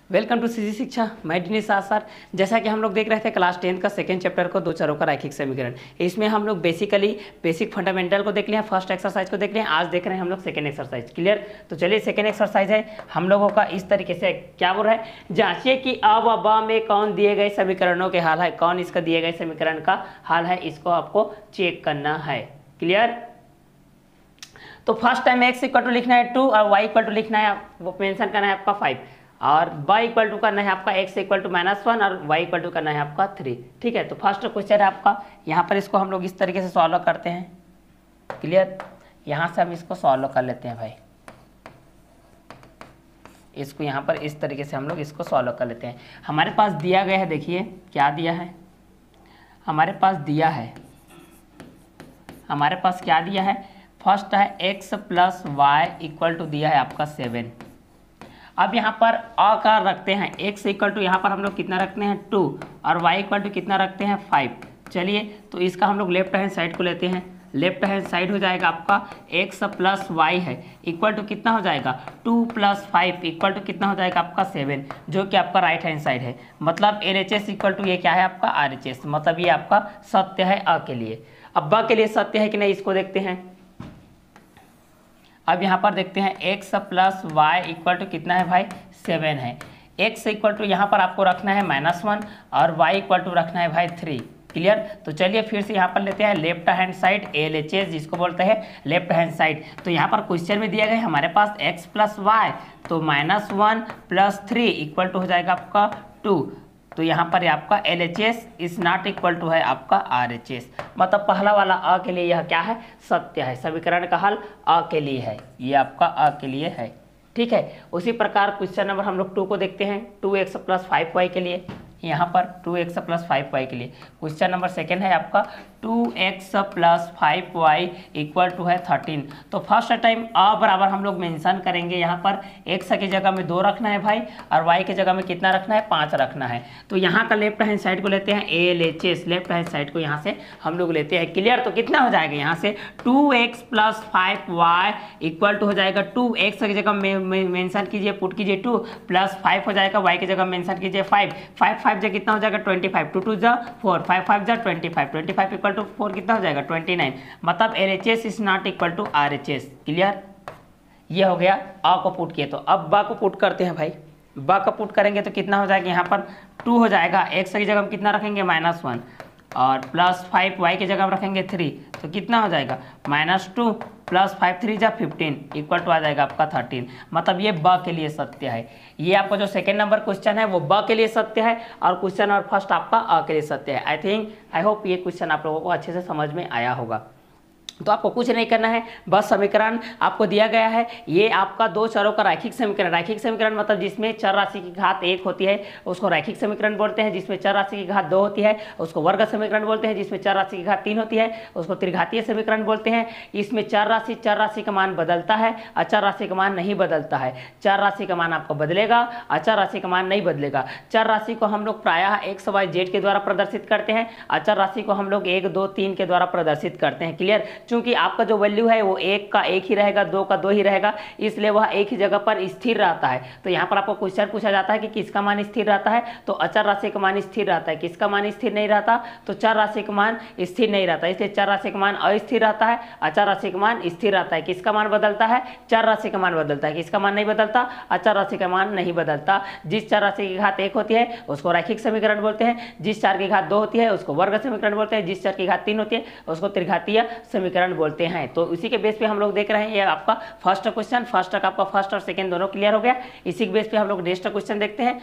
Welcome to CG शिक्षा। मैं दिनेश आजाद sir. जैसा कि हम लोग देख रहे थे क्लास 10 का सेकेंड चैप्टर को दो चरों का रैखिक समीकरण। इसमें हम लोग बेसिक फंडामेंटल को देख लिया, फर्स्ट एक्सरसाइज को देख लिया, आज देख रहे हैं हम लोग सेकेंड एक्सरसाइज। क्लियर? तो चलिए सेकेंड एक्सरसाइज है हम लोगों का इस तरीके से क्या बोल रहा है, जांचिए कि अ व ब में कौन दिए गए समीकरणों के हल है, कौन इसका दिए गए समीकरण का हल है, इसको आपको चेक करना है। क्लियर? तो first time x equal to लिखना है 2 और y इक्वल टू लिखना है, वो मेंशन करना है आपका 5 और y इक्वल टू करना है आपका x इक्वल टू -1 और y इक्वल टू करना है आपका 3। ठीक है, तो फर्स्ट क्वेश्चन है आपका, यहाँ पर इसको हम लोग इस तरीके से सॉल्व करते हैं। क्लियर? यहाँ से हम इसको सॉल्व कर लेते हैं भाई, इसको यहाँ पर इस तरीके से हम लोग इसको सॉल्व कर लेते हैं। हमारे पास दिया गया है, देखिए क्या दिया है, हमारे पास दिया है, हमारे पास क्या दिया है, फर्स्ट है x plus Y equal to दिया है आपका 7। अब यहाँ पर अ का रखते हैं, x इक्वल टू यहाँ पर हम लोग कितना रखते हैं 2 और y इक्वल टू कितना रखते हैं 5। चलिए तो इसका हम लोग लेफ्ट हैंड साइड को लेते हैं। लेफ्ट हैंड साइड हो जाएगा आपका x प्लस वाई है इक्वल टू कितना हो जाएगा 2 प्लस 5 इक्वल टू कितना हो जाएगा आपका 7, जो कि आपका राइट हैंड साइड है। मतलब LHS इक्वल टू ये क्या है आपका RHS, मतलब ये आपका सत्य है अ के लिए। अब ब के लिए सत्य है कि नहीं इसको देखते हैं। अब यहाँ पर देखते हैं x plus Y equal to कितना है भाई 7 है। x इक्वल टू यहाँ पर आपको रखना है -1 और y इक्वल टू रखना है भाई 3। क्लियर? तो चलिए फिर से यहाँ पर लेते हैं लेफ्ट हैंड साइड, LHS जिसको बोलते हैं लेफ्ट हैंड साइड। तो यहाँ पर क्वेश्चन में दिया गया है हमारे पास x प्लस वाई, तो -1 प्लस 3 इक्वल टू हो जाएगा आपका 2। तो यहाँ पर आपका LHS is not equal to है आपका RHS, मतलब पहला वाला अ के लिए यह क्या है, सत्य है। समीकरण का हल अ के लिए है, ये आपका अ के लिए है। ठीक है, उसी प्रकार क्वेश्चन नंबर हम लोग 2 को देखते हैं, 2x प्लस 5y के लिए। यहाँ पर 2x प्लस 5y के लिए क्वेश्चन नंबर सेकेंड है आपका 2x plus 5y equal to है 13। तो फर्स्ट टाइम अ बराबर हम लोग मेंशन करेंगे, यहाँ पर x की जगह में 2 रखना है भाई और y की जगह में कितना रखना है 5 रखना है। तो यहाँ का लेफ्ट हैंड साइड को लेते हैं LHS, लेफ्ट हैंड साइड को यहाँ से हम लोग लेते हैं। क्लियर? तो कितना हो जाएगा यहाँ से 2x plus 5y equal to हो जाएगा 2x की जगह मेंशन कीजिए, पुट कीजिए 2 प्लस 5 हो जाएगा, y की जगह मेंशन कीजिए 5 5 जा कितना हो जाएगा 25, 2 2 जा 4, 5 5 जा 25, 25 इक्वल टू 4 कितना हो जाएगा 29। मतलब LHS is not equal to RHS। Clear? ये हो गया अ को पुट किए। तो अब ब को पुट करते हैं भाई, ब को पुट करेंगे तो कितना हो जाएगा, यहाँ पर 2 हो जाएगा, x की जगह हम कितना रखेंगे -1 और प्लस 5 y की जगह हम रखेंगे 3, तो कितना हो जाएगा -2 प्लस 5 3 जा 15 इक्वल टू आ जाएगा आपका 13। मतलब ये ब के लिए सत्य है। ये आपका जो सेकेंड नंबर क्वेश्चन है वो ब के लिए सत्य है और क्वेश्चन नंबर फर्स्ट आपका अ के लिए सत्य है। आई होप ये क्वेश्चन आप लोगों को अच्छे से समझ में आया होगा। तो आपको कुछ नहीं करना है, बस समीकरण आपको दिया गया है, ये आपका दो चरों का रैखिक समीकरण। रैखिक समीकरण मतलब जिसमें चर राशि की घात 1 होती है उसको रैखिक समीकरण बोलते हैं, जिसमें चर राशि की घात 2 होती है उसको वर्ग समीकरण बोलते हैं, जिसमें चर राशि की घात 3 होती है उसको त्रिघातीय समीकरण बोलते हैं। इसमें चर राशि का मान बदलता है, अचर राशि का मान नहीं बदलता है। चर राशि का मान आपको बदलेगा, अचर राशि का मान नहीं बदलेगा। चर राशि को हम लोग प्रायः x y z के द्वारा प्रदर्शित करते हैं, अचर राशि को हम लोग 1 2 3 के द्वारा प्रदर्शित करते हैं। क्लियर? चूंकि आपका जो वैल्यू है वो 1 का 1 ही रहेगा, 2 का 2 ही रहेगा, इसलिए वह एक ही जगह पर स्थिर रहता है। तो यहाँ पर आपको क्वेश्चन पूछा जाता है कि किसका मान स्थिर रहता है, तो अचर राशि का मान स्थिर रहता है। किसका मान स्थिर नहीं रहता, तो चर राशि का मान स्थिर नहीं रहता, इसलिए चर राशि का मान अस्थिर रहता है, अचर राशि का मान स्थिर रहता है। किसका मान बदलता है, चर राशि का मान बदलता है। किसका मान नहीं बदलता, अचर राशि का मान नहीं बदलता। जिस चर राशि की घात 1 होती है उसको रैखिक समीकरण बोलते हैं, जिस चर की घात 2 होती है उसको वर्ग समीकरण बोलते हैं, जिस चर की घात 3 होती है उसको त्रिघातीय समीकरण बोलते हैं। तो इसी के बेस पे हम लोग देख रहे हैं, ये आपका फर्स्ट क्वेश्चन, फर्स्ट तक आपका फर्स्ट और सेकंड दोनों क्लियर हो गया। इसी के बेस पे हम लोग नेक्स्ट क्वेश्चन देखते हैं।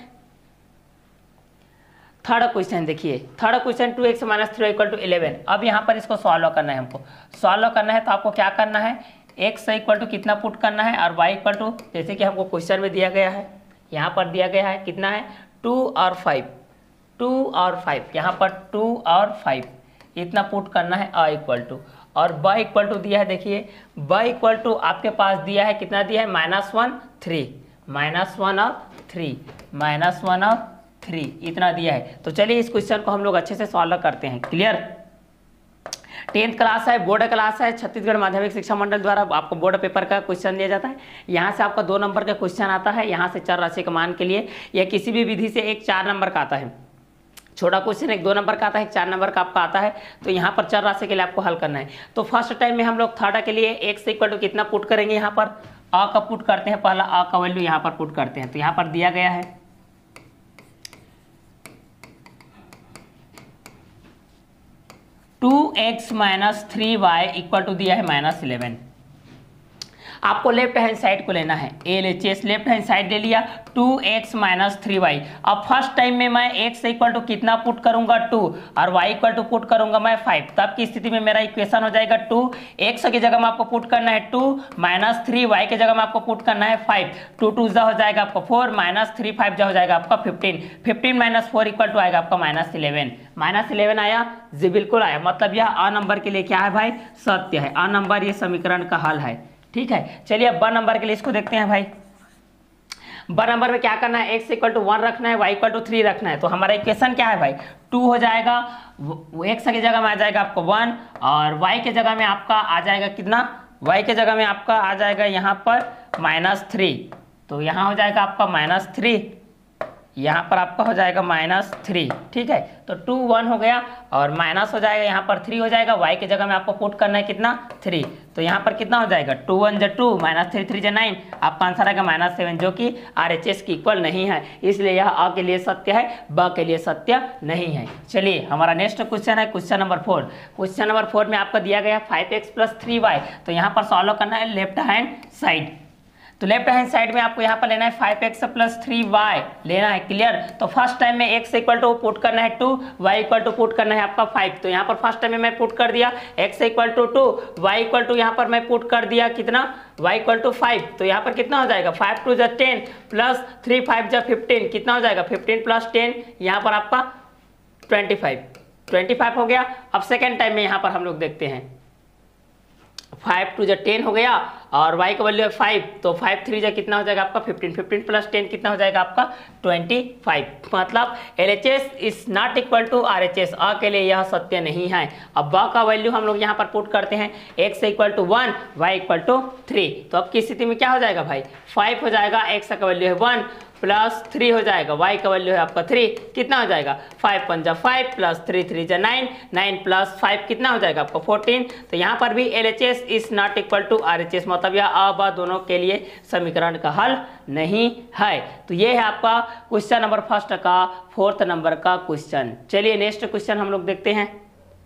थर्ड क्वेश्चन देखिए, थर्ड क्वेश्चन 2x - 3 = 11। अब यहाँ पर इसको सॉल्व करना है, हमको सॉल्व करना है तो आपको क्या करना है, x इक्वल टू कितना पुट करना है और y इक्वल टू जैसे कि हमको क्वेश्चन में दिया गया है, यहाँ पर दिया गया है कितना है 2 और 5, 2 और 5, यहाँ पर 2 और 5 इतना पुट करना है अ इक्वल टू, और ब इक्वल टू दिया है, देखिए ब इक्वल टू आपके पास दिया है कितना दिया है -1 3 -1 और 3 -1 और 3 इतना दिया है। तो चलिए इस क्वेश्चन को हम लोग अच्छे से सॉल्व करते हैं। क्लियर? 10th क्लास है, बोर्ड क्लास है, छत्तीसगढ़ माध्यमिक शिक्षा मंडल द्वारा आपको बोर्ड पेपर का क्वेश्चन दिया जाता है। यहाँ से आपका 2 नंबर का क्वेश्चन आता है, यहाँ से चर राशि के मान के लिए, या किसी भी विधि से एक 4 नंबर का आता है। छोटा क्वेश्चन एक 2 नंबर का आता है, एक 4 नंबर का आपका आता है। तो यहाँ पर चर राशि के लिए आपको हल करना है। तो फर्स्ट टाइम में हम लोग थर्ड के लिए x इक्वल टू कितना पुट करेंगे, यहाँ पर a का पुट करते हैं, पहला a का वैल्यू यहाँ पर पुट करते हैं। तो यहाँ पर दिया गया है 2x - 3y इक्वल टू दिया है -11। आपको लेफ्ट हैंड साइड को लेना है, LHS लेफ्ट हैंड साइड ले लिया, 2x - 3y। अब फर्स्ट टाइम में मैं x इक्वल टू कितना पुट करूंगा 2 और y इक्वल टू पुट करूंगा मैं 5। तब की स्थिति में मेरा इक्वेशन हो जाएगा 2, x की जगह में आपको पुट करना है 2 - 3y की जगह में आपको पुट करना है 5। 2 2 जा हो जाएगा आपका 4 -3 5 जा हो जाएगा आपका 15। 15 - 4 इक्वल टू आएगा आपका -11। -11 आया जी, बिल्कुल आया। मतलब यह अ नंबर के लिए क्या है भाई, सत्य है। अ नंबर ये समीकरण का हल है। ठीक है, चलिए अब ब नंबर के लिए इसको देखते हैं भाई। ब नंबर में क्या करना है, x इक्वल टू 1 रखना है, y इक्वल टू 3 रखना है। तो हमारा इक्वेशन क्या है भाई, 2 हो जाएगा, x की जगह में आ जाएगा आपको 1 और y के जगह में आपका आ जाएगा कितना, y के जगह में आपका आ जाएगा यहाँ पर -3। तो यहाँ हो जाएगा आपका -3, यहाँ पर आपका हो जाएगा -3। ठीक है, तो 2 1 हो गया और माइनस हो जाएगा, यहाँ पर 3 हो जाएगा। y की जगह में आपको पुट करना है कितना 3। तो यहाँ पर कितना हो जाएगा 2 1 जा 2 -3 3 जा 9, आपका आंसर आएगा -7, जो कि RHS की इक्वल नहीं है। इसलिए यह अ के लिए सत्य है, ब के लिए सत्य नहीं है। चलिए हमारा नेक्स्ट क्वेश्चन है क्वेश्चन नंबर 4। क्वेश्चन नंबर 4 में आपका दिया गया 5x + 3y। तो यहाँ पर सॉल्व करना है लेफ्ट हैंड साइड। तो लेफ्ट हैंड साइड में आपको यहाँ पर लेना है 5x + 3y लेना है, क्लियर। तो फर्स्ट टाइम में x इक्वल टू पुट करना है 2, y इक्वल टू पुट करना है आपका 5। तो यहाँ पर फर्स्ट टाइम में मैं पुट कर दिया x equal to 2, y equal to यहाँ पर मैं पुट कर दिया कितना, y इक्वल टू 5। तो यहाँ पर कितना हो जाएगा 5 2 जा 10 प्लस 3 5 जा 15, कितना हो जाएगा 15 + 10 यहाँ पर आपका 25 हो गया। अब सेकेंड टाइम में यहाँ पर हम लोग देखते हैं 5 2 जा 10 हो गया और y का वैल्यू है 5। तो 5 3 जा कितना हो जाएगा आपका 15, 15 + 10 कितना हो जाएगा आपका 25। मतलब LHS is not equal to RHS, अ के लिए यह सत्य नहीं है। अब ब का वैल्यू हम लोग यहाँ पर पुट करते हैं, x equal to 1, y equal to 3। तो अब की स्थिति में क्या हो जाएगा भाई 5 हो जाएगा, x का वैल्यू है 1 प्लस 3 हो जाएगा, y का वैल्यू है आपका 3, कितना हो जाएगा 5 1 जा 5 प्लस 3 3 जा 9, 9 प्लस 5 कितना हो जाएगा आपका 14। तो यहाँ पर भी LHS is not equal to RHS, मतलब यह अ ब दोनों के लिए समीकरण का हल नहीं है। तो ये है आपका क्वेश्चन नंबर फर्स्ट का 4th नंबर का क्वेश्चन। चलिए नेक्स्ट क्वेश्चन हम लोग देखते हैं।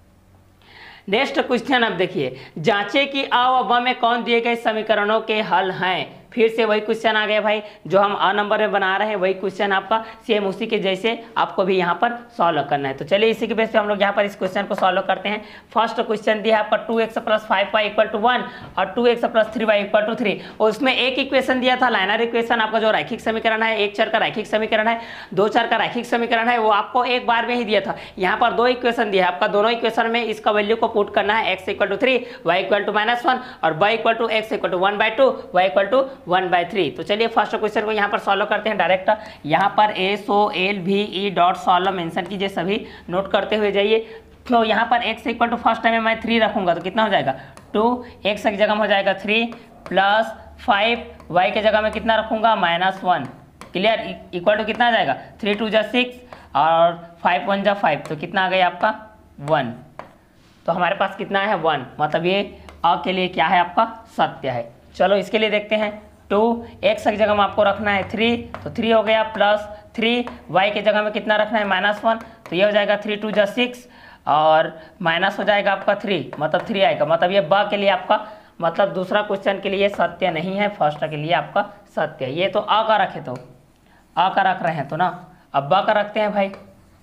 नेक्स्ट क्वेश्चन अब देखिए, जांचे कि अ व ब में कौन दिए गए समीकरणों के हल हैं। फिर से वही क्वेश्चन आ गया भाई, जो हम अ नंबर में बना रहे हैं वही क्वेश्चन आपका सेम उसी के जैसे आपको भी यहाँ पर सॉल्व करना है। तो चलिए इसी के बेस पे हम लोग यहाँ पर इस क्वेश्चन को सॉल्व करते हैं। फर्स्ट क्वेश्चन दिया है आपका 2x + 5y इक्वल टू 1 और 2x + 3y इक्वल टू 3। और उसमें एक इक्वेशन दिया था लाइनर इक्वेशन, आपका जो रैखिक समीकरण है, एक चर का रैखिक समीकरण है, 2 चर का रैखिक समीकरण है, वो आपको एक बार में ही दिया था। यहाँ पर 2 इक्वेशन दिया है आपका, दोनों इक्वेशन में इसका वैल्यू को पुट करना है, x equal to 3, y equal to -1 और y equal to x equal to 1/2, y equal to 1/3। तो चलिए फर्स्ट क्वेश्चन को यहाँ पर सॉल्व करते हैं डायरेक्ट। यहाँ पर SOLVE डॉट सॉल्व मेंशन कीजिए, सभी नोट करते हुए जाइए। तो यहाँ पर x equal to first time में मैं 3 रखूंगा तो कितना हो जाएगा 2, x की जगह में हो जाएगा 3 प्लस 5, y की जगह में कितना रखूंगा -1, क्लियर। इक्वल टू कितना आ जाएगा 3 2 जा 6 और 5 1 जा 5, तो कितना आ गया आपका 1। तो हमारे पास कितना है 1, मतलब ये अ के लिए क्या है आपका सत्य है। चलो इसके लिए देखते हैं। 2 x की जगह में आपको रखना है 3, तो 3 हो गया प्लस 3, y की जगह में कितना रखना है -1, तो ये हो जाएगा 3 2 जा 6 और माइनस हो जाएगा आपका 3, मतलब 3 आएगा। मतलब ये ब के लिए आपका, मतलब दूसरा क्वेश्चन के लिए सत्य नहीं है, फर्स्ट के लिए आपका सत्य है। ये तो अ का रखे, तो अ का रख रहे हैं तो ना। अब ब का रखते हैं भाई,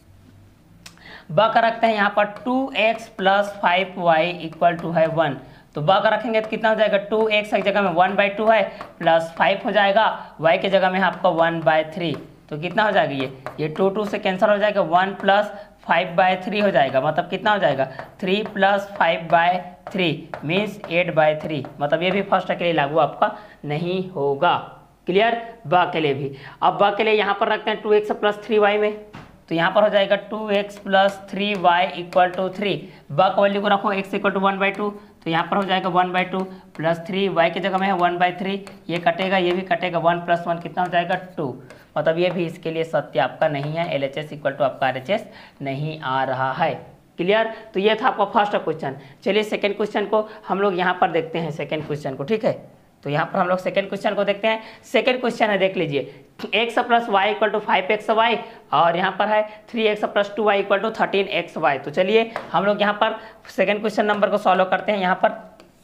ब का रखते हैं यहाँ पर 2x + 5y इक्वल टू है 1। तो ब का रखेंगे तो कितना हो जाएगा 2x की जगह में 1/2 है प्लस 5 हो जाएगा, y की जगह में आपका 1/3। तो कितना हो जाएगा ये 2 2 से कैंसिल हो जाएगा, 1 + 5/3 हो जाएगा। मतलब कितना हो जाएगा 3 + 5/3 मीन्स 8/3। मतलब ये भी फर्स्ट के लिए लागू आपका नहीं होगा, क्लियर। ब के लिए भी, अब ब के लिए यहाँ पर रखते हैं 2x + 3y में। तो यहाँ पर हो जाएगा 2x plus 3y equal to 3। ब का वैल्यू को रखो x इक्वल टू 1/2, तो यहाँ पर हो जाएगा 1/2 प्लस 3, y की जगह में है 1/3, ये कटेगा ये भी कटेगा, 1 + 1 कितना हो जाएगा 2। मतलब ये भी इसके लिए सत्य आपका नहीं है, LHS इक्वल टू आपका RHS नहीं आ रहा है। क्लियर? तो ये था आपका फर्स्ट क्वेश्चन। चलिए सेकंड क्वेश्चन को हम लोग यहाँ पर देखते हैं, सेकंड क्वेश्चन को, ठीक है। तो यहाँ पर हम लोग सेकंड क्वेश्चन को देखते हैं। सेकंड क्वेश्चन है, देख लीजिए, x plus Y equal to 5xy और यहाँ पर है 3x plus 2y equal to 13xy। तो चलिए हम लोग यहाँ पर सेकंड क्वेश्चन नंबर को सॉल्व करते हैं। यहाँ पर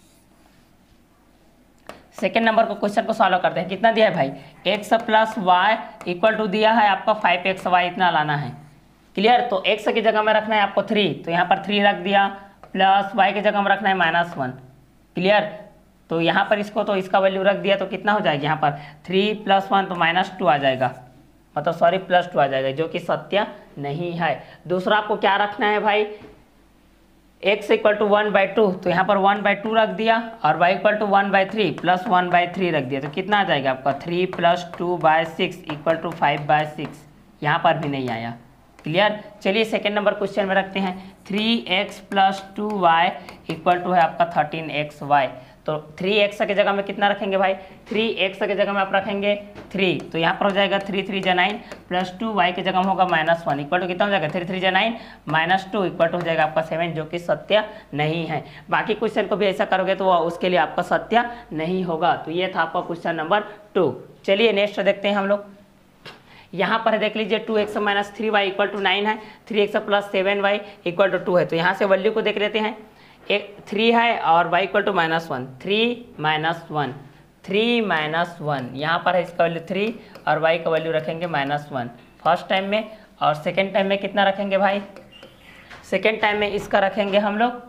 सेकेंड नंबर को क्वेश्चन को सॉल्व करते हैं। कितना दिया है भाई, x plus Y equal to दिया है आपका 5xy, इतना लाना है। क्लियर? तो x की जगह में रखना है आपको 3, तो यहाँ पर 3 रख दिया, प्लस y की जगह में रखना है -1। क्लियर? तो यहाँ पर इसको तो इसका वैल्यू रख दिया, तो कितना हो जाएगा यहाँ पर 3 + 1 तो -2 आ जाएगा, मतलब सॉरी +2 आ जाएगा, जो कि सत्य नहीं है। दूसरा आपको क्या रखना है भाई, x इक्वल टू 1/2, तो यहाँ पर 1/2 रख दिया और y इक्वल टू 1/3 प्लस 1/3 रख दिया, तो कितना आ जाएगा आपका 3 + 2/6 इक्वल टू 5/6। यहाँ पर भी नहीं आया। क्लियर? चलिए सेकेंड नंबर क्वेश्चन में रखते हैं। 3x plus 2y equal to है आपका 13xy। तो 3x की जगह में कितना रखेंगे भाई, 3x की जगह में आप रखेंगे 3, तो यहाँ पर हो जाएगा 3 3 जा 9 प्लस 2y की जगह में होगा -1 इक्वल टू कितना हो जाएगा 3 3 जा 9 -2 इक्वल टू हो जाएगा आपका 7, जो कि सत्य नहीं है। बाकी क्वेश्चन को भी ऐसा करोगे तो उसके लिए आपका सत्य नहीं होगा। तो ये था आपका क्वेश्चन नंबर 2। चलिए नेक्स्ट देखते हैं हम लोग। यहाँ पर देख लीजिए 2x - 3y इक्वल टू 9 है, 3x plus 7y equal to 2 है। तो यहाँ से वैल्यू को देख लेते हैं, एक 3 है और y इक्वल टू -1, 3 - 1 यहाँ पर है, इसका वैल्यू 3 और y का वैल्यू रखेंगे -1 फर्स्ट टाइम में, और सेकेंड टाइम में कितना रखेंगे भाई, सेकेंड टाइम में इसका रखेंगे हम लोग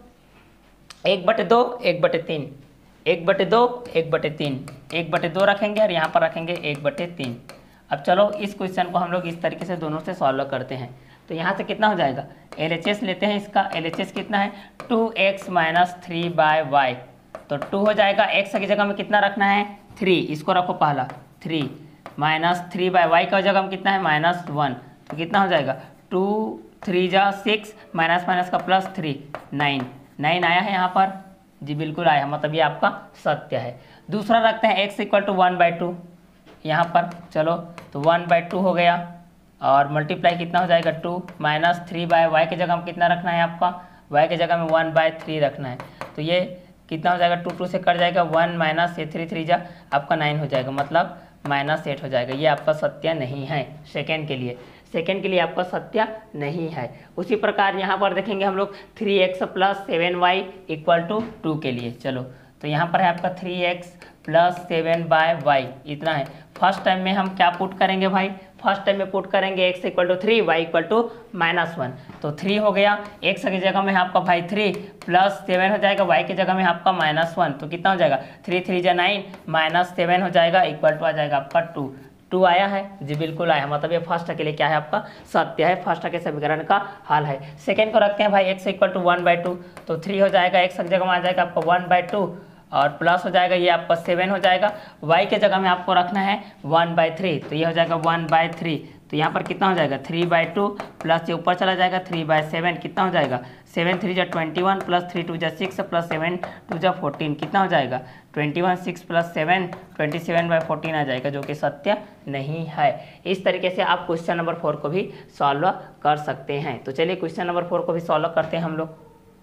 1/2 1/3 1/2 1/3 1/2 रखेंगे और यहाँ पर रखेंगे 1/3। अब चलो इस क्वेश्चन को हम लोग इस तरीके से दोनों से सॉल्व करते हैं। तो यहाँ से कितना हो जाएगा, LHS लेते हैं, इसका LHS कितना है 2x - 3/y, तो 2 हो जाएगा। x की जगह में कितना रखना है 3, इसको रखो पहला 3 - 3/y का जगह में कितना है -1, तो कितना हो जाएगा 2 3 जा 6 माइनस का प्लस 3 9 आया है यहाँ पर, जी बिल्कुल आया, मतलब ये आपका सत्य है। दूसरा रखते हैं x इक्वल टू 1/2, यहाँ पर चलो तो 1/2 हो गया और मल्टीप्लाई कितना हो जाएगा 2 - 3/y की जगह में कितना रखना है आपका, y की जगह में 1/3 रखना है। तो ये कितना हो जाएगा 2 2 से कट जाएगा, 1 - ये 3 3 जा आपका 9 हो जाएगा, मतलब -8 हो जाएगा। ये आपका सत्य नहीं है सेकेंड के लिए, सेकेंड के लिए आपका सत्य नहीं है। उसी प्रकार यहाँ पर देखेंगे हम लोग 3x plus 7y equal to 2 के लिए। चलो तो यहाँ पर है आपका 3x प्लस 7/y इतना है। फर्स्ट टाइम में हम क्या पुट करेंगे भाई, फर्स्ट टाइम में पुट करेंगे x equal to 3 y equal to -1, तो 3 हो गया, x की जगह में है आपका भाई 3 प्लस 7 हो जाएगा, y की जगह में आपका -1, तो कितना हो जाएगा 3 3 जा 9 -7 हो जाएगा इक्वल टू आ जाएगा आपका 2 आया है, जी बिल्कुल आया, मतलब ये फर्स्ट के लिए क्या है आपका सत्य है, फर्स्ट के समीकरण का हल है। सेकेंड को रखते हैं भाई x इक्वल टू 1/2, तो 3 हो जाएगा, x की जगह में आ जाएगा आपका 1/2 और प्लस हो जाएगा ये आपका 7 हो जाएगा, y के जगह में आपको रखना है 1/3, तो ये हो जाएगा 1/3, तो यहाँ पर कितना हो जाएगा 3/2 प्लस ये ऊपर चला जाएगा 3/7, कितना हो जाएगा 7 3 जा 21 प्लस 3 2 जा 6 प्लस 7 2 जा 14, कितना हो जाएगा 21 6 प्लस 7 27/14 आ जाएगा, जो कि सत्य नहीं है। इस तरीके से आप क्वेश्चन नंबर 4 को भी सॉल्व कर सकते हैं। तो चलिए क्वेश्चन नंबर 4 को भी सॉल्व करते हैं हम लोग।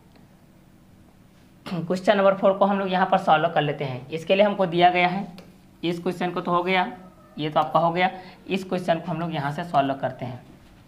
क्वेश्चन नंबर 4 को हम लोग यहाँ पर सॉल्व कर लेते हैं। इसके लिए हमको दिया गया है, इस क्वेश्चन को तो हो गया, ये तो आपका हो गया, इस क्वेश्चन को हम लोग यहाँ से सॉल्व करते हैं।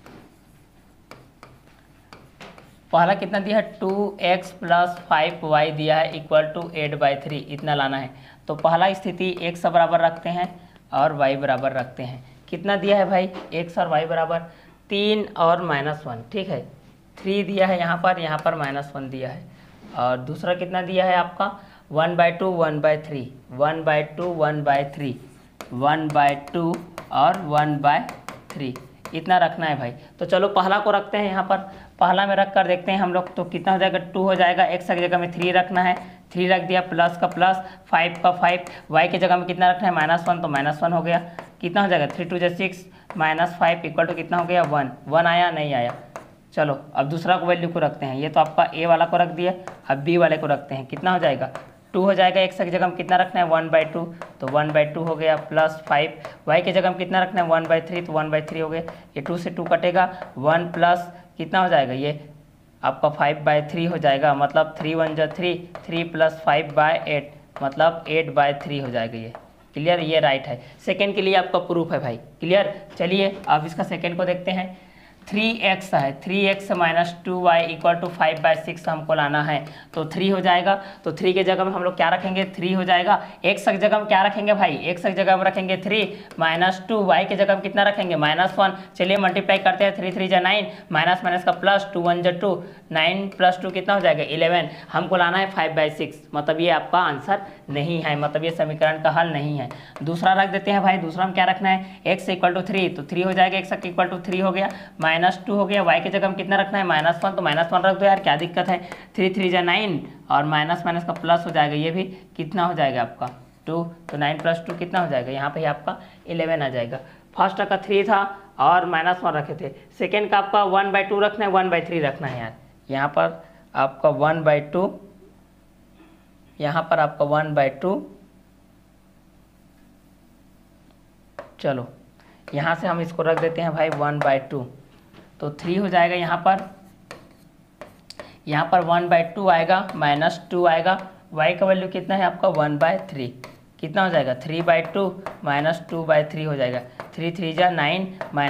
पहला कितना दिया है 2x प्लस 5y दिया है इक्वल टू 8/3, इतना लाना है। तो पहला स्थिति x बराबर रखते हैं और y बराबर रखते हैं। कितना दिया है भाई x और y बराबर 3 और -1, ठीक है, 3 दिया है यहाँ पर -1 दिया है, और दूसरा कितना दिया है आपका 1/2 1/3 1/2 1/3 1/2 और 1/3 इतना रखना है भाई। तो चलो पहला को रखते हैं यहाँ पर, पहला में रख कर देखते हैं हम लोग, तो कितना हो जाएगा 2 हो जाएगा, x की जगह में 3 रखना है, 3 रख दिया, प्लस का प्लस 5 का 5, y की जगह में कितना रखना है -1, तो -1 हो गया, कितना हो जाएगा 3 2 जा 6 -5 इक्वल टू कितना हो गया 1। 1 आया नहीं आया। चलो अब दूसरा को वैल्यू को रखते हैं। ये तो आपका ए वाला को रख दिया, अब बी वाले को रखते हैं। कितना हो जाएगा 2 हो जाएगा। एक्स की जगह हम कितना रखना है 1/2, तो 1/2 हो गया प्लस 5। वाई की जगह हम कितना रखना है 1/3, तो 1/3 हो गया। ये 2 से 2 कटेगा, 1 प्लस कितना हो जाएगा ये आपका 5/3 हो जाएगा, मतलब 3 1 जा 3, 3 प्लस 5/8 मतलब 8/3 हो जाएगा। ये क्लियर, ये राइट है। सेकेंड के लिए आपका प्रूफ है भाई। क्लियर, चलिए अब इसका सेकेंड को देखते हैं। 3x है, 3x minus 2y equal to 5/6 हमको लाना है, तो 3 हो जाएगा। तो 3 के जगह में हम लोग क्या रखेंगे 3 हो जाएगा। x की जगह हम क्या रखेंगे भाई, x की जगह हम रखेंगे 3 -2, y की जगह हम कितना रखेंगे -1। चलिए मल्टीप्लाई करते हैं, 3 3 जा 9, माइनस माइनस का प्लस, 2 1 जा 2, 9 प्लस 2 कितना हो जाएगा 11। हमको लाना है 5/6, मतलब ये आपका आंसर नहीं है, मतलब ये समीकरण का हल नहीं है। दूसरा रख देते हैं भाई। दूसरा में क्या रखना है x इक्वल टू 3, तो 3 हो जाएगा, x इक्वल टू 3 हो गया, -2 हो गया। y की जगह हम कितना रखना है -1, तो -1 रख दो यार, क्या दिक्कत है। 3 3 जा 9 और माइनस माइनस का प्लस हो जाएगा, ये भी कितना हो जाएगा आपका 2, तो 9 प्लस 2 कितना हो जाएगा, यहाँ पे आपका 11 आ जाएगा। फर्स्ट का 3 था और -1 रखे थे। सेकेंड का आपका 1/2 रखना है, 1/3 रखना है यार। यहाँ पर आपका 1/2, यहाँ पर आपका 1/2, चलो यहाँ से हम इसको रख देते हैं भाई 1/2, तो 3 हो जाएगा। यहाँ पर 1/2 आएगा, -2 आएगा। y का वैल्यू कितना है आपका 1/3, कितना हो जाएगा 3/2 -2/3 हो जाएगा। 3 3 जा 9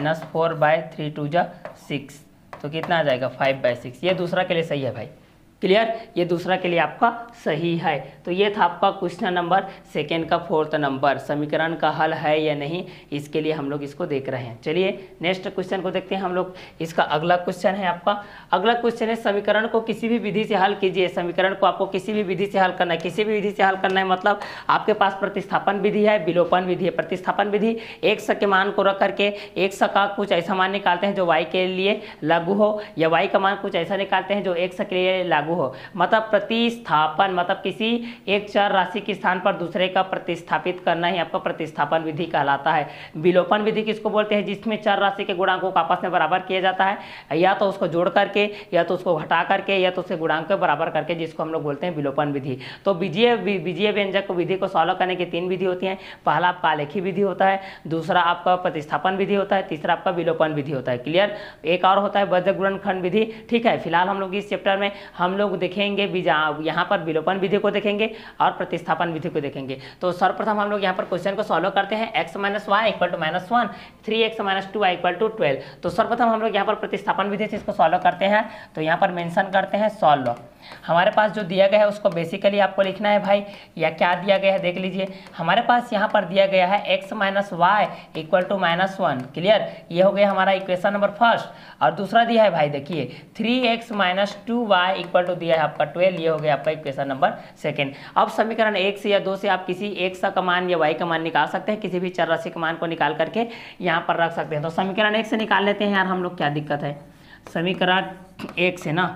-4/3 2 जा 6, तो कितना आ जाएगा 5/6। ये दूसरा के लिए सही है भाई। क्लियर, ये दूसरा के लिए आपका सही है। तो ये था आपका क्वेश्चन नंबर सेकेंड का 4th नंबर। समीकरण का हल है या नहीं, इसके लिए हम लोग इसको देख रहे हैं। चलिए नेक्स्ट क्वेश्चन को देखते हैं हम लोग। इसका अगला क्वेश्चन है आपका, अगला क्वेश्चन है समीकरण को किसी भी विधि से हल कीजिए। समीकरण को आपको किसी भी विधि से हल करना है। किसी भी विधि से हल करना है मतलब आपके पास प्रतिस्थापन विधि है, विलोपन विधि है। प्रतिस्थापन विधि x के मान को रख करके x का कुछ ऐसा मान निकालते हैं जो y के लिए लागू हो, या y का मान कुछ ऐसा निकालते हैं जो x के लिए लागू हो। मतलब प्रतिस्थापन मतलब किसी एक चर राशि के स्थान पर दूसरे का प्रतिस्थापित करना ही आपका प्रतिस्थापन विधि कहलाता है। विलोपन विधि किसको बोलते हैं, जिसमें चर राशि के गुणांकों को आपस में बराबर किया जाता है, या तो उसको जोड़ करके, या तो उसको घटा करके, या तो उसके गुणांक को बराबर करके, जिसको हम लोग बोलते हैं विलोपन विधि। तो बीजीय व्यंजक विधि को सॉल्व करने की 3 विधि होती हैं। पहला आपका आलेखी विधि होता है, दूसरा आपका प्रतिस्थापन विधि होता है, तीसरा आपका विलोपन विधि होता है। क्लियर, एक और होता है वज्र गुणनखंड विधि। ठीक है, फिलहाल हम लोग इस चैप्टर में हम लोग देखेंगे यहाँ पर विलोपन विधि को देखेंगे और प्रतिस्थापन विधि को देखेंगे। तो सर्वप्रथम हम लोग यहाँ पर क्वेश्चन को सॉल्व करते हैं। x - y equal to -1, 3x - 2y equal to 12। तो सर्वप्रथम हम लोग यहाँ पर प्रतिस्थापन विधि से इसको सॉल्व करते हैं। तो यहाँ पर मेंशन करते हैं सॉल्व। हमारे पास जो दिया गया है उसको बेसिकली आपको लिखना है भाई, या क्या दिया गया है देख लीजिए। हमारे पास यहाँ पर दिया गया है x - y equal to -1। Clear, ये हो गया हमारा इक्वेशन नंबर फर्स्ट। और दूसरा दिया है भाई देखिए 3x - 2y इक्वल टू दिया है आपका 12, ये हो गया आपका इक्वेशन नंबर सेकेंड। अब समीकरण 1 से या 2 से आप किसी x का मान या y का मान निकाल सकते हैं, किसी भी चर राशि का मान को निकाल करके यहाँ पर रख सकते हैं। तो समीकरण 1 से निकाल लेते हैं यार हम लोग, क्या दिक्कत है। समीकरण 1 से ना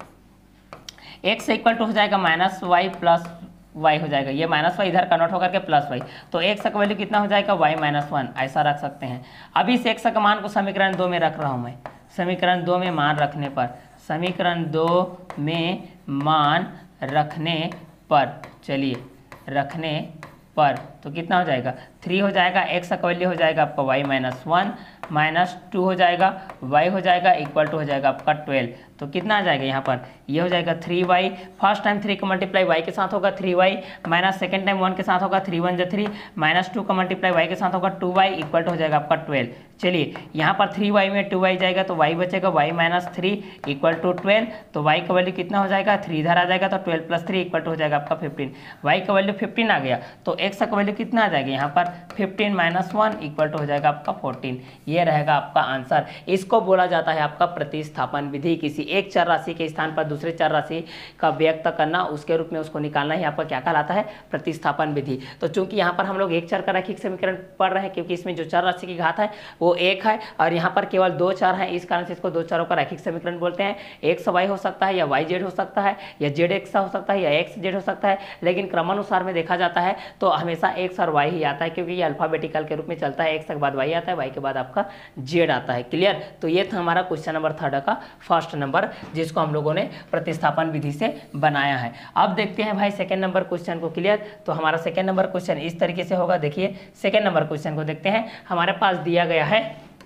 x इक्वल टू हो जाएगा -y प्लस y हो जाएगा, ये -y इधर कन्वर्ट होकर के +y, तो x का वैल्यू कितना हो जाएगा y - 1, ऐसा रख सकते हैं। अब इस x का मान को समीकरण 2 में रख रहा हूँ मैं। समीकरण 2 में मान रखने पर, समीकरण 2 में मान रखने पर, चलिए रखने पर तो कितना हो जाएगा 3 हो जाएगा। x का वैल्यू हो जाएगा आपका y - 1 -2 हो जाएगा, y हो जाएगा इक्वल टू हो जाएगा आपका 12। तो कितना आ जाएगा यहाँ पर, ये हो जाएगा 3y। फर्स्ट टाइम 3 का मल्टीप्लाई y के साथ होगा 3y, माइनस सेकेंड टाइम 1 के साथ होगा 3 1 जा 3, -2 का मल्टीप्लाई y के साथ होगा 2y इक्वल टू हो जाएगा आपका 12। चलिए यहाँ पर 3y में 2y जाएगा तो y बचेगा y - 3 इक्वल टू 12। तो y का वैल्यू कितना हो जाएगा 3 इधर आ जाएगा, तो 12 + 3 इक्वल टू हो जाएगा आपका 15। y का वैल्यू 15 आ गया, तो x का वैल्यू कितना आ जाएगा यहाँ पर 15 - 1 इक्वल टू हो जाएगा आपका 14। ये रहेगा आपका आंसर। इसको बोला जाता है आपका प्रतिस्थापन विधि। किसी एक चर राशि के स्थान पर दूसरे चर राशि का व्यक्त करना, उसके रूप में उसको निकालना ही आपका क्या कहलाता है, प्रतिस्थापन विधि। तो चूंकि यहाँ पर हम लोग एक चर का रैखिक समीकरण पढ़ रहे हैं, क्योंकि इसमें जो चर राशि की घात है वो 1 है और यहाँ पर केवल 2 चर हैं, इस कारण से इसको 2 चरों का रैखिक समीकरण बोलते हैं। x y हो सकता है, या yz हो सकता है, या zx हो सकता है, या xz हो सकता है, लेकिन क्रमानुसार में देखा जाता है तो हमेशा एक्स और वाई ही आता है, क्योंकि ये अल्फाबेटिकल के रूप में चलता है। एक्स के बाद वाई आता है, वाई के बाद आपका जेड आता है। क्लियर। तो ये था हमारा क्वेश्चन नंबर 3 का फर्स्ट नंबर, जिसको हम लोगों ने प्रतिस्थापन विधि से बनाया है। अब देखते हैं भाई सेकेंड नंबर क्वेश्चन को। क्लियर। तो हमारा सेकेंड नंबर क्वेश्चन इस तरीके से होगा। देखिए सेकेंड नंबर क्वेश्चन को देखते हैं। हमारे पास दिया गया है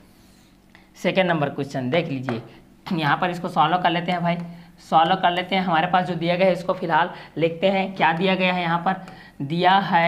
सेकेंड नंबर क्वेश्चन, देख लीजिए। यहाँ पर इसको सॉल्व कर लेते हैं भाई, सॉल्व कर लेते हैं। हमारे पास जो दिया गया है इसको फिलहाल लिखते हैं। क्या दिया गया है यहाँ पर? दिया है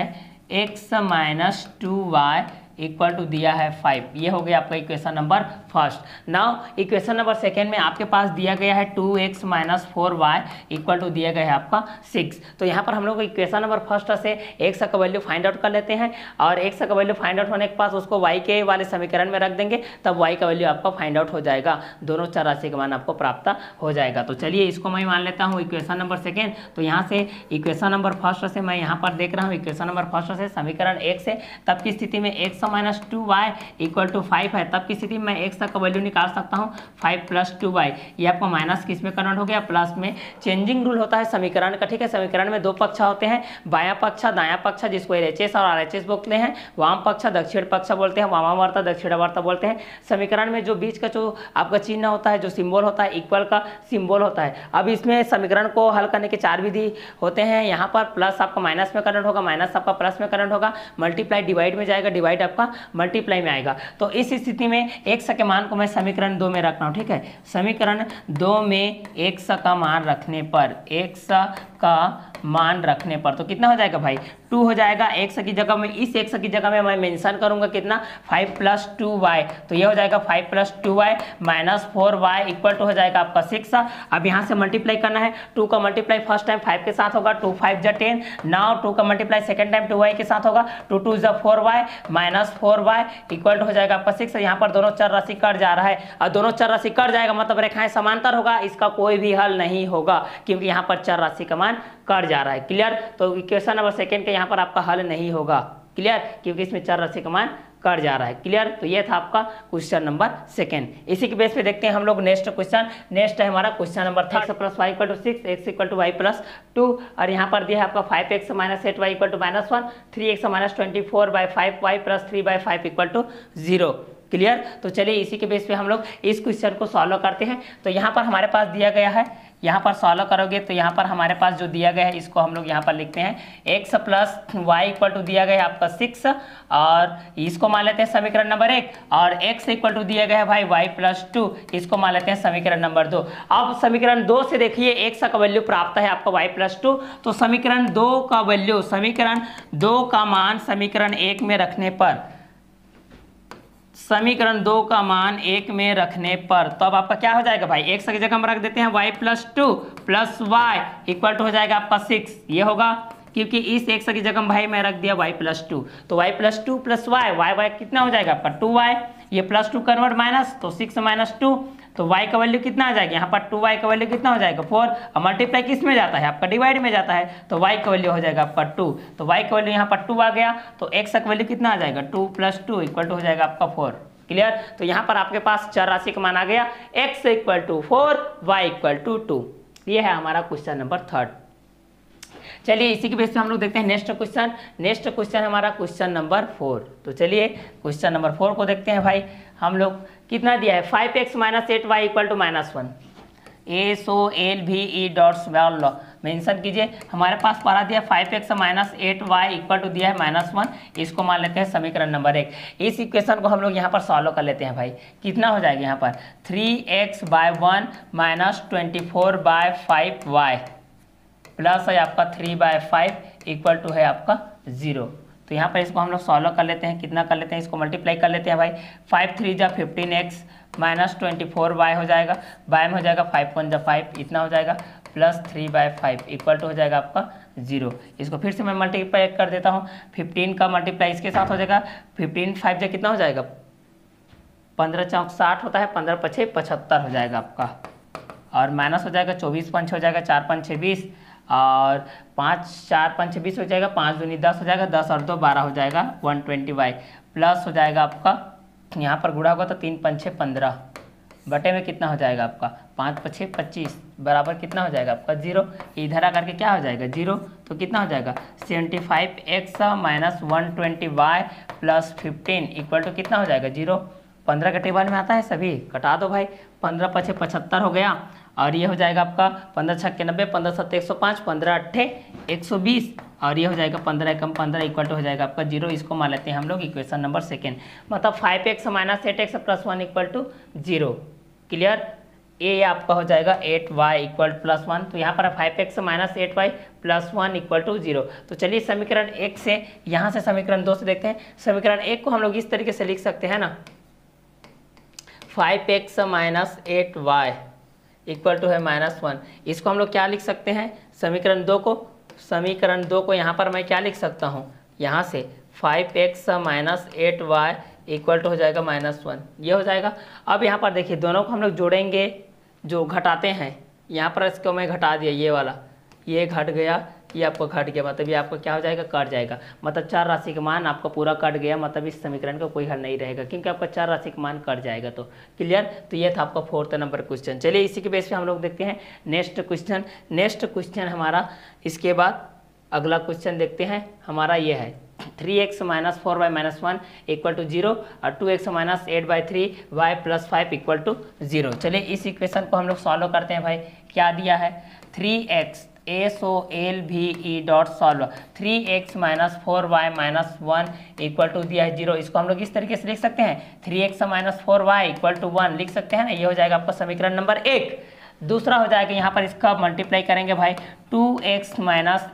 x minus 2y equal to दिया है 5। ये हो गया आपका equation number first. Now equation number second में आपके पास दिया गया है 2x minus 4y equal to दिया गया है आपका 6। तो यहाँ पर हम लोग इक्वेशन नंबर फर्स्ट से x का वैल्यू फाइंड आउट कर लेते हैं, और x का वैल्यू फाइंड आउट होने के पास उसको y के वाले समीकरण में रख देंगे, तब y का वैल्यू आपका फाइंड आउट हो जाएगा। दोनों चर राशि का मान आपको प्राप्त हो जाएगा। तो चलिए इसको मैं मान लेता हूँ इक्वेशन नंबर सेकेंड। तो यहाँ से इक्वेशन नंबर फर्स्ट से मैं यहाँ पर देख रहा हूँ इक्वेशन नंबर फर्स्ट से समीकरण 1 से, तब की स्थिति में x minus 2y equal to 5 है, तब की स्थिति में मैं x का वैल्यू निकाल सकता हूँ 5 प्लस 2y। ये आपको माइनस किस में कन्वर्ट हो गया? प्लस में। चेंजिंग रूल होता है समीकरण का, ठीक है। समीकरण में दो पक्ष होते हैं, बायां पक्ष दायां पक्ष, जिसको LHS और RHS बोलते हैं। वाम पक्ष दक्षिण पक्ष बोलते हैं, वामावर्त दक्षिणावर्त बोलते हैं। समीकरण में जो बीच का जो आपका चिन्ह होता है, जो सिंबल होता है, इक्वल का सिंबल होता है। अब इसमें समीकरण को हल करने के 4 विधि होते हैं। यहाँ पर प्लस आपका माइनस में कन्वर्ट होगा, माइनस आपका प्लस में कन्वर्ट होगा, मल्टीप्लाई डिवाइड में जाएगा, डिवाइड आपका मल्टीप्लाई में आएगा। तो इस स्थिति में x के मान को मैं समीकरण 2 में रख रहा हूं, ठीक है। समीकरण 2 में x का मान रखने पर, x का मान रखने पर तो कितना हो जाएगा भाई? 2 हो जाएगा। x की जगह में, इस x की जगह में मैं मेंशन करूंगा कितना? 5 प्लस 2y। तो ये हो जाएगा 5 plus 2y minus 4y equal to हो जाएगा आपका 6। अब यहाँ से मल्टीप्लाई करना है। 2 का मल्टीप्लाई फर्स्ट टाइम 5 के साथ होगा, 2 5 जा 10। नाउ 2 का मल्टीप्लाई सेकंड टाइम 2y के साथ होगा, 2 2 जा 4y minus 4y equal to हो जाएगा आपका 6। यहाँ पर दोनों चर राशि कट जा रहा है, और दोनों चर राशि कट जाएगा मतलब रेखाएं समांतर होगा, इसका कोई भी हल नहीं होगा, क्योंकि यहाँ पर चर राशि का मान कट जा रहा है। क्लियर। तो इक्वेशन नंबर सेकेंड के यहाँ पर आपका हल नहीं होगा। क्लियर, क्योंकि इसमें चर राशि का मान कट जा रहा है। क्लियर। तो ये था आपका क्वेश्चन नंबर सेकेंड। इसी के बेस पे देखते हैं हम लोग नेक्स्ट क्वेश्चन। नेक्स्ट है हमारा question number 3, x plus Y equal to 6, x equal to y plus 2, और यहाँ पर दिया है आपका 5x minus 8y equal to minus 1, 3x minus 24 by 5y plus 3 by 5 equal to 0। Clear. तो चलिए इसी के बेस पे हम लोग इस क्वेश्चन को सॉल्व करते हैं। तो यहाँ पर हमारे पास दिया गया है, यहाँ पर सॉल्व करोगे तो यहाँ पर हमारे पास जो दिया गया है इसको हम लोग यहाँ पर लिखते हैं x plus Y equal to दिया गया है आपका 6, और इसको मान लेते हैं समीकरण नंबर 1, और x इक्वल टू दिया गया है भाई y प्लस 2, इसको मान लेते हैं समीकरण नंबर 2। अब समीकरण 2 से देखिए x का वैल्यू प्राप्त है आपका y प्लस 2, तो समीकरण 2 का वैल्यू, समीकरण 2 का मान समीकरण 1 में रखने पर, समीकरण 2 का मान 1 में रखने पर, तो अब आपका क्या हो जाएगा भाई? x की जगह हम रख देते हैं y plus 2 plus Y equal to हो जाएगा आपका 6। ये होगा क्योंकि इस x की जगह भाई मैं रख दिया y प्लस 2, तो y प्लस 2 प्लस वाई कितना हो जाएगा आपका 2y, ये प्लस 2 कन्वर्ट माइनस, तो 6 माइनस 2, तो y का वैल्यू कितना आ जाएगा? यहाँ पर 2y का वैल्यू कितना हो जाएगा 4, और मल्टीप्लाई किस में जाता है आपका? डिवाइड में जाता है, तो y का वैल्यू हो जाएगा आपका 2, तो y का वैल्यू यहाँ पर 2 आ गया, तो x का वैल्यू कितना आ जाएगा? 2 प्लस 2 इक्वल टू हो जाएगा आपका 4। क्लियर। तो यहाँ पर आपके पास चर राशि का मान आ गया x equal to 4, y equal to 2। ये है हमारा क्वेश्चन नंबर 3। चलिए इसी के बेस पे हम लोग देखते हैं नेक्स्ट क्वेश्चन। नेक्स्ट क्वेश्चन हमारा क्वेश्चन नंबर 4। तो चलिए क्वेश्चन नंबर 4 को देखते हैं भाई। हम लोग कितना दिया है? 5x minus 8y equal to minus 1। SOLVE mention कीजिए। हमारे पास पढ़ा दिया 5x minus 8y equal to दिया है माइनस 1, इसको मान लेते हैं समीकरण नंबर 1। इस इक्वेशन को हम लोग यहाँ पर सॉल्व कर लेते हैं भाई। कितना हो जाएगा यहाँ पर? 3x bye 1 minus 24 bye 5y plus है आपका 3 बाय 5 इक्वल टू है आपका 0। तो यहाँ पर इसको हम लोग सॉल्व कर लेते हैं। कितना कर लेते हैं? इसको मल्टीप्लाई कर लेते हैं भाई। 5 3 जा 15x माइनस 24y हो जाएगा, बाय में हो जाएगा 5 1 जा 5, इतना हो जाएगा, प्लस 3 बाय 5 इक्वल टू हो जाएगा आपका 0। इसको फिर से मैं मल्टीप्लाई कर देता हूँ। 15 का मल्टीप्लाई इसके साथ हो जाएगा, 15 5 जा कितना हो जाएगा? 15 चौक 60 होता है, 15 पछे 75 हो जाएगा आपका, और माइनस हो जाएगा 24 पंच हो जाएगा, 4 पंच 20, और 5 4 पंच 20 हो जाएगा, 5 दूनी 10 हो जाएगा, 10 और 2 12 हो जाएगा, 120y प्लस हो जाएगा आपका, यहाँ पर गुणा होगा तो 3 पंचे 15, बटे में कितना हो जाएगा आपका 5 पछे 25 बराबर कितना हो जाएगा आपका 0। इधर आकर के क्या हो जाएगा 0, तो कितना हो जाएगा 75x minus 120y plus 15 equal to कितना हो जाएगा 0। 15 का टेबल में आता है सभी, कटा दो भाई। 15 पछे 75 हो गया और ये हो जाएगा आपका 15 छक्के 90, 15 सत्ते 105, 15 अट्ठे 120 और ये हो जाएगा 15 एकम 15 इक्वल टू हो जाएगा आपका 0। इसको मान लेते हैं हम लोग इक्वेशन नंबर सेकेंड, मतलब 5x minus 8x plus 1 equal to 0। Clear. ये आपका हो जाएगा 8y इक्वल प्लस 1, तो यहाँ पर 5x minus 8y plus 1 equal to 0। तो चलिए समीकरण 1 से यहाँ से समीकरण 2 से देखते हैं। समीकरण 1 को हम लोग इस तरीके से लिख सकते हैं ना, 5x minus 8y equal to है -1। इसको हम लोग क्या लिख सकते हैं समीकरण 2 को, समीकरण 2 को यहाँ पर मैं क्या लिख सकता हूँ, यहाँ से 5x minus 8y equal to हो जाएगा -1, ये हो जाएगा। अब यहाँ पर देखिए दोनों को हम लोग जोड़ेंगे, जो घटाते हैं यहाँ पर इसको मैं घटा दिया, ये वाला ये घट गया, ये आपको घट गया, मतलब ये आपका क्या हो जाएगा कट जाएगा, मतलब चार राशि का मान आपका पूरा कट गया, मतलब इस समीकरण का कोई हल नहीं रहेगा क्योंकि आपका चार राशि का मान कट जाएगा। तो क्लियर। तो ये था आपका 4th नंबर क्वेश्चन। चलिए इसी के बेस पे हम लोग देखते हैं नेक्स्ट क्वेश्चन। नेक्स्ट क्वेश्चन हमारा इसके बाद अगला क्वेश्चन देखते हैं, हमारा ये है 3x minus 4y minus 1 equal to 0 और 2x minus 8/3y plus 5 equal to 0। चलिए इस इक्वेशन को हम लोग सॉल्व करते हैं भाई। क्या दिया है 3x SOLVE dot solve 3x minus 4y minus 1 equal to दिया है 0। इसको हम लोग इस तरीके से लिख सकते हैं 3x minus 4y equal to 1 लिख सकते हैं ना, ये हो जाएगा आपका समीकरण नंबर 1। दूसरा हो जाएगा यहाँ पर इसका मल्टीप्लाई करेंगे भाई 2x minus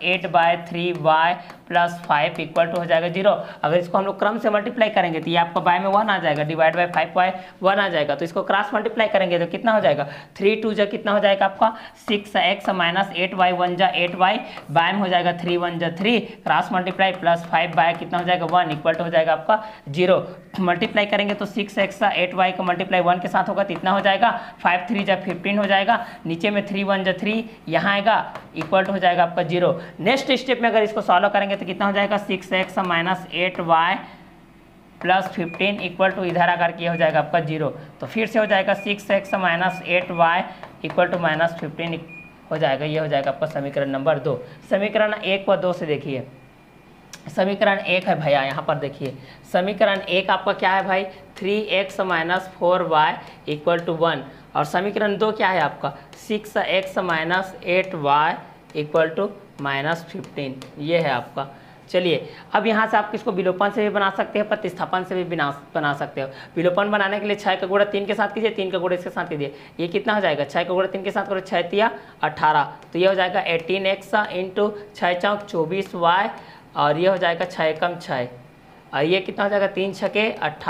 8/3y plus 5 equal to हो जाएगा 0। अगर इसको हम लोग क्रम से मल्टीप्लाई करेंगे तो ये आपका बाय में 1 आ जाएगा, डिवाइड बाय 5y 1 आ जाएगा। तो इसको क्रॉस मल्टीप्लाई करेंगे तो कितना हो जाएगा 3 2 जा कितना हो जाएगा आपका 6x माइनस 8y 1 जा 8y, बाय में हो जाएगा 3 1 जा 3, क्रॉस मल्टीप्लाई प्लस 5 बाय कितना हो जाएगा 1 इक्वल टू हो जाएगा आपका 0। मल्टीप्लाई करेंगे तो 6x 8y का मल्टीप्लाई 1 के साथ होगा तो इतना हो जाएगा 5 3 जा 15 हो जाएगा, नीचे में 3 1 जा 3 यहाँ आएगा इक्वल टू हो जाएगा आपका 0। नेक्स्ट स्टेप में अगर इसको सॉल्व करेंगे तो कितना हो जाएगा 6x minus 8y plus 15 equal to इधर आकर के हो जाएगा आपका 0। तो फिर से हो जाएगा 6x minus 8y equal to minus 15 हो जाएगा, ये हो जाएगा आपका समीकरण नंबर 2। समीकरण 1 व 2 से देखिए, समीकरण 1 है भैया, यहाँ पर देखिए समीकरण 1 आपका क्या है भाई 3x minus 4y equal to 1 और समीकरण 2 क्या है आपका 6x minus 8y equal to minus 15, ये है आपका। चलिए अब यहाँ से आप किसको विलोपन से भी बना सकते हैं, प्रतिस्थापन से भी बना सकते हो। विलोपन बनाने के लिए 6 का गुणा 3 के साथ कीजिए, 3 का गुणा इसके साथ कीजिए, ये कितना हो जाएगा 6 का गुणा 3 के साथ करो 6 तिया 18, तो ये हो जाएगा 18x इंटू 6 चौक 24y और ये हो जाएगा 6 एकम 6 और ये कितना हो जाएगा 3 छके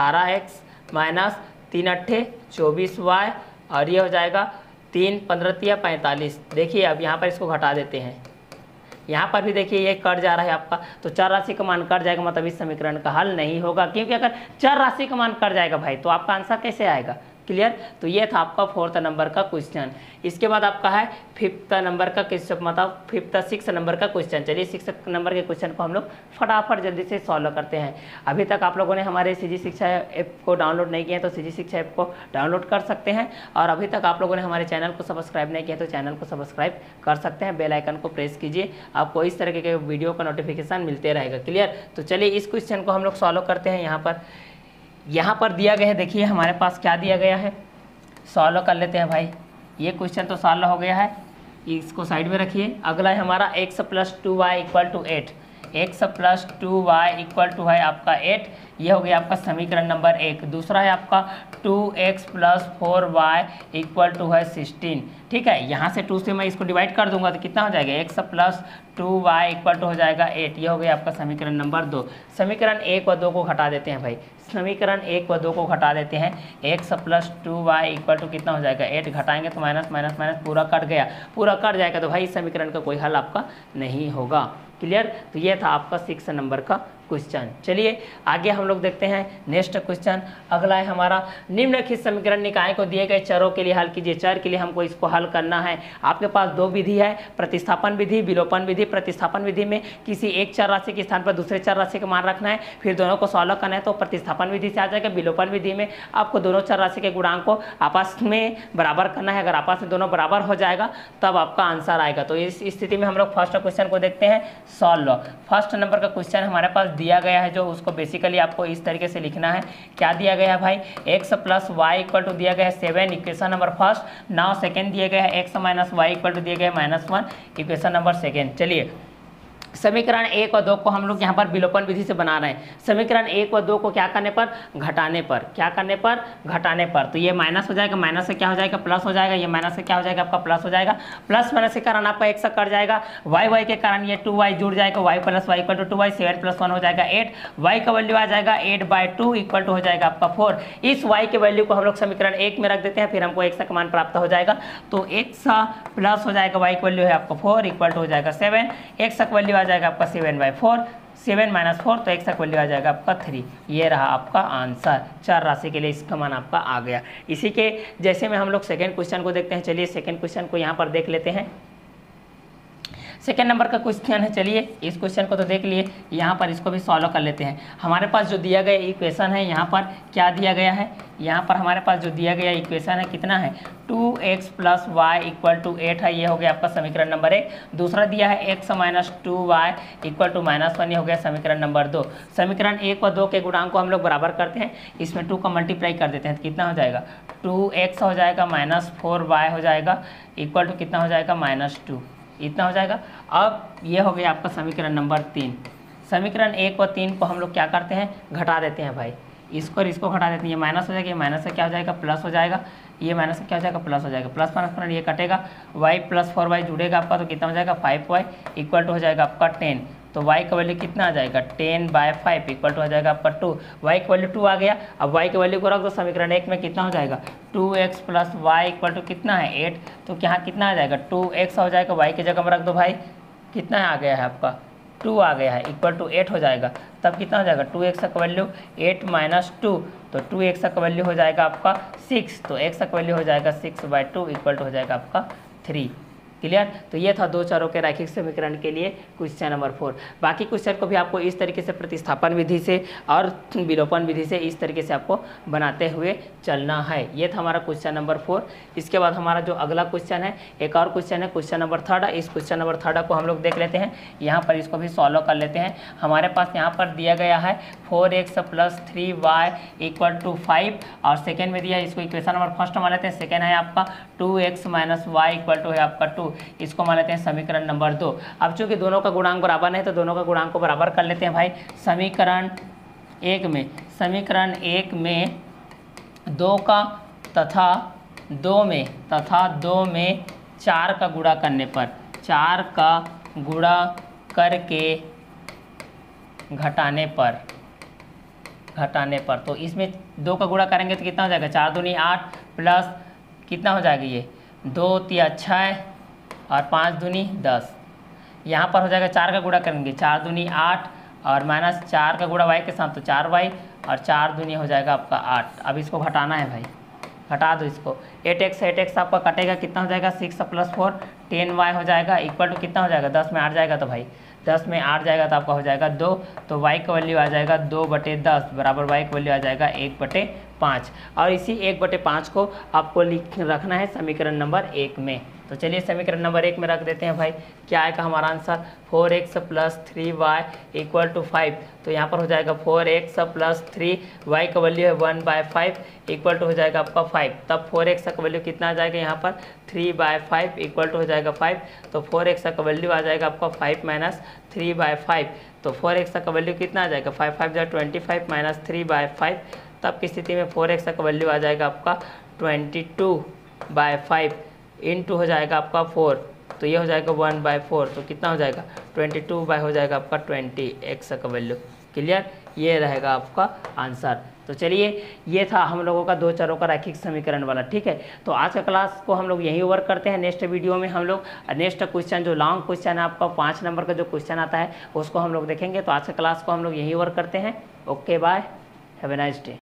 18x माइनस 3 अट्ठे 24y और ये हो जाएगा 3 15 तिया 45। देखिए अब यहाँ पर इसको घटा देते हैं, यहाँ पर भी देखिए ये कट जा रहा है आपका, तो चर राशि का मान कट जाएगा, मतलब इस समीकरण का हल नहीं होगा क्योंकि अगर चर राशि का मान कट जाएगा भाई तो आपका आंसर कैसे आएगा। क्लियर। तो ये था आपका 4th नंबर का क्वेश्चन। इसके बाद आपका है 5th नंबर का क्वेश्चन, मतलब 6th नंबर का क्वेश्चन। चलिए 6th नंबर के क्वेश्चन को हम लोग फटाफट जल्दी से सॉल्व करते हैं। अभी तक आप लोगों ने हमारे सीजी शिक्षा ऐप को डाउनलोड नहीं किया है तो सीजी शिक्षा ऐप को डाउनलोड कर सकते हैं, और अभी तक आप लोगों ने हमारे चैनल को सब्सक्राइब नहीं किया तो चैनल को सब्सक्राइब कर सकते हैं, बेल आइकन को प्रेस कीजिए, आपको इस तरह के वीडियो का नोटिफिकेशन मिलते रहेगा। क्लियर। तो चलिए इस क्वेश्चन को हम लोग सॉल्व करते हैं। यहाँ पर दिया गया है, देखिए हमारे पास क्या दिया गया है, सॉल्व कर लेते हैं भाई। ये क्वेश्चन तो सॉल्व हो गया है, इसको साइड में रखिए। अगला है हमारा x plus 2y equal to 8, x plus 2y equal to है आपका 8, ये हो गया आपका समीकरण नंबर 1। दूसरा है आपका 2x plus 4y equal to है 16। ठीक है, यहाँ से 2 से मैं इसको डिवाइड कर दूंगा तो कितना हो जाएगा x plus 2y equal to हो जाएगा 8, ये हो गया आपका समीकरण नंबर 2। समीकरण 1 व 2 को घटा देते हैं भाई, समीकरण 1 व 2 को घटा देते हैं। x plus 2y equal to कितना हो जाएगा 8, घटाएंगे तो माइनस माइनस माइनस पूरा कट गया, पूरा कट जाएगा तो भाई इस समीकरण का कोई हल आपका नहीं होगा। क्लियर। तो ये था आपका 6th नंबर का क्वेश्चन। चलिए आगे हम लोग देखते हैं नेक्स्ट क्वेश्चन। अगला है हमारा, निम्नलिखित समीकरण निकाय को दिए गए चरों के लिए हल कीजिए। चर के लिए हमको इसको हल करना है। आपके पास दो विधि है, प्रतिस्थापन विधि, विलोपन विधि। प्रतिस्थापन विधि में किसी एक चर राशि के स्थान पर दूसरे चर राशि का मान रखना है, फिर दोनों को सॉल्व करना है, तो प्रतिस्थापन विधि से आ जाएगा। विलोपन विधि में आपको दोनों चर राशि के गुणांक को आपस में बराबर करना है। अगर आपस में दोनों बराबर हो जाएगा तब आपका आंसर आएगा। तो इस स्थिति में हम लोग फर्स्ट क्वेश्चन को देखते हैं, सॉल्व। फर्स्ट नंबर का क्वेश्चन हमारे पास दिया गया है, जो उसको बेसिकली आपको इस तरीके से लिखना है। क्या दिया गया है भाई, x plus Y equal to दिया गया है 7, equation number first. Now second दिया गया है x minus y equal to दिया गया है -1, इक्वेशन नंबर सेकेंड। चलिए समीकरण 1 और 2 को हम लोग यहाँ पर विलोपन विधि से बना रहे हैं। समीकरण 1 और 2 को क्या करने पर, घटाने पर। क्या करने पर, घटाने पर। तो ये माइनस हो जाएगा, माइनस से क्या हो जाएगा, प्लस हो जाएगा। ये माइनस से क्या हो जाएगा, आपका प्लस हो जाएगा। प्लस माइनस के कारण आपका 1 से कट जाएगा, वाई के कारण ये 2y जुड़ जाएगा, y plus Y equal to 2y, 7 + 1 हो जाएगा 8, y का वैल्यू आ जाएगा 8/2 इक्वल टू हो जाएगा आपका 4। इस y के वैल्यू को हम लोग समीकरण 1 में रख देते हैं, फिर हमको x का मान प्राप्त हो जाएगा। तो x प्लस हो जाएगा, y का वैल्यू है आपका 4 इक्वल टू हो जाएगा 7, x का वैल्यू आ जाएगा आपका 7/4, 7 - 4, तो x का वैल्यू आ जाएगा आपका 3। ये रहा आपका आंसर। चार राशि के लिए इसका मान आपका आ गया। इसी के जैसे में हम लोग सेकेंड क्वेश्चन को देखते हैं। चलिए सेकेंड क्वेश्चन को यहाँ पर देख लेते हैं। सेकेंड नंबर का क्वेश्चन है, चलिए इस क्वेश्चन को तो देख लिए, यहाँ पर इसको भी सॉल्व कर लेते हैं। हमारे पास जो दिया गया इक्वेशन है, यहाँ पर क्या दिया गया है, यहाँ पर हमारे पास जो दिया गया इक्वेशन है कितना है, 2x + y = 8 है। ये हो गया आपका समीकरण नंबर 1। दूसरा दिया है x - 2y = -1, ये हो गया समीकरण नंबर 2। समीकरण 1 और 2 के गुणांक को हम लोग बराबर करते हैं, इसमें 2 का मल्टीप्लाई कर देते हैं तो कितना हो जाएगा, 2x हो जाएगा -4y हो जाएगा इक्वल टू कितना हो जाएगा, -2, इतना हो जाएगा। अब ये हो गया आपका समीकरण नंबर 3। समीकरण 1 और 3 को हम लोग क्या करते हैं, घटा देते हैं भाई। इसको और इसको घटा देते हैं, ये माइनस हो जाएगा, ये माइनस से क्या हो जाएगा, प्लस हो जाएगा, ये माइनस से क्या हो जाएगा, प्लस हो जाएगा। प्लस माइनस करना ये कटेगा, y + 4y जुड़ेगा आपका, तो कितना हो जाएगा 5y इक्वल टू हो जाएगा आपका 10। तो y का वैल्यू कितना आ जाएगा, 10/5 इक्वल टू हो जाएगा आपका 2। y का वैल्यू 2 आ गया। अब y के वैल्यू को रख दो समीकरण 1 में, कितना हो जाएगा, 2x + y इक्वल टू कितना है 8। तो यहाँ कितना आ जाएगा, 2x हो जाएगा, y की जगह में रख दो भाई, कितना आ गया है आपका 2 आ गया है इक्वल टू 8 हो जाएगा। तब कितना हो जाएगा, 2x का वैल्यू 8 - 2, तो 2x का वैल्यू हो जाएगा आपका 6, तो x का वैल्यू हो जाएगा 6/2 इक्वल टू हो जाएगा आपका 3। क्लियर। तो ये था दो चरों के रैखिक समीकरण के लिए क्वेश्चन नंबर 4। बाकी क्वेश्चन को भी आपको इस तरीके से प्रतिस्थापन विधि से और विलोपन विधि से इस तरीके से आपको बनाते हुए चलना है। ये था हमारा क्वेश्चन नंबर 4। इसके बाद हमारा जो अगला क्वेश्चन है, एक और क्वेश्चन है, क्वेश्चन नंबर 3। इस क्वेश्चन नंबर 3 को हम लोग देख लेते हैं। यहाँ पर इसको भी सॉल्व कर लेते हैं। हमारे पास यहाँ पर दिया गया है 4x + 3y = 5 और सेकेंड में दिया है, इसको इक्वेशन नंबर फर्स्ट मान लेते हैं। सेकेंड है आपका 2x - y = है आपका 2, इसको मान लेते हैं समीकरण नंबर 2। अब चूंकि दोनों का गुणांक बराबर है तो दोनों का गुणांक को बराबर कर लेते हैं भाई। समीकरण 1 में 2 का तथा 2 में 4 का गुणा करने पर, 4 का गुणा करके घटाने पर तो इसमें 2 का गुणा करेंगे तो कितना हो जाएगा, 4 दूनी 8 प्लस कितना हो जाएगा, ये 2 × 6 और 5 दूनी 10। यहाँ पर हो जाएगा 4 का गुणा करेंगे, 4 दूनी 8 और -4 का गुणा y के साथ तो 4y और 4 दूनी हो जाएगा आपका 8। अब इसको घटाना है भाई, घटा दो इसको। 8x आपका कटेगा, कितना हो जाएगा 6 + 4 10y हो जाएगा इक्वल टू कितना हो जाएगा, 10 में 8 जाएगा तो भाई 10 में 8 जाएगा तो आपका हो जाएगा 2। तो y का वैल्यू आ जाएगा 2/10 बराबर y का वैल्यू आ जाएगा 1/5। और इसी 1/5 को आपको लिख रखना है समीकरण नंबर 1 में। तो चलिए समीकरण नंबर 1 में रख देते हैं भाई। क्या आएगा हमारा आंसर, 4x + 3y = 5। तो यहाँ पर हो जाएगा 4x + 3y का वैल्यू है 1/5 इक्वल टू हो जाएगा आपका 5। तब 4x का वैल्यू कितना आ जाएगा, यहाँ पर 3/5 इक्वल टू हो जाएगा 5। तो 4x का वैल्यू आ जाएगा आपका 5 - 3/5। तो 4x का वैल्यू कितना आ जाएगा, 5 × 5 = 25 - 3/5। तब की स्थिति में 4x का वैल्यू आ जाएगा आपका 22/5 इंटू हो जाएगा आपका 4, तो ये हो जाएगा 1/4। तो कितना हो जाएगा 22 हो जाएगा आपका 20 x का वैल्यू। क्लियर, ये रहेगा आपका आंसर। तो चलिए ये था हम लोगों का दो चरों का रैखिक समीकरण वाला। ठीक है, तो आज का क्लास को हम लोग यहीं ओवर करते हैं। नेक्स्ट वीडियो में हम लोग नेक्स्ट क्वेश्चन जो लॉन्ग क्वेश्चन है आपका 5 नंबर का जो क्वेश्चन आता है उसको हम लोग देखेंगे। तो आज का क्लास को हम लोग यहीं ओवर करते हैं। Okay bye, have a nice day.